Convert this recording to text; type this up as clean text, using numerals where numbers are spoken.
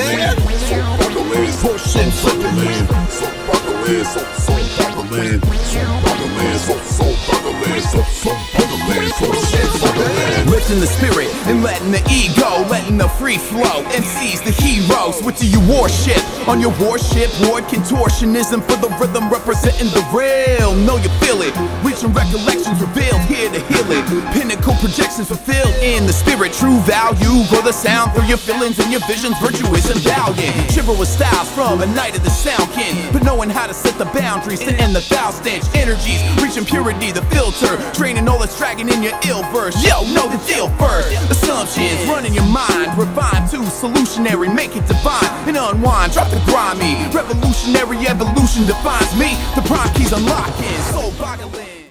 man. So buckling, so buckling, so buckling, so buckling, so buckling, so buckling, so buckling, so buckling. Lifting the spirit and letting the ego, letting the free flow. MC's the hero, switching your warship. On your warship, ward contortionism for the rhythm, representing the real. Know you feel it, reaching recollections revealed, here to heal it. Pinnacle projections fulfilled in the spirit, true value. Grow the sound through your feelings and your visions, virtuous and valiant. Shiver with styles from a night of the sound kin, but knowing how to set the boundaries to end the foul stench. Energies, reaching purity, the filter, draining all that's dragging in your ill verse. Yo, know the deal first. Assumptions running your mind, refine to solutionary, make it divine and unwind. Drop the grimy, revolutionary evolution defines me. The prime keys unlocking, soul boggling.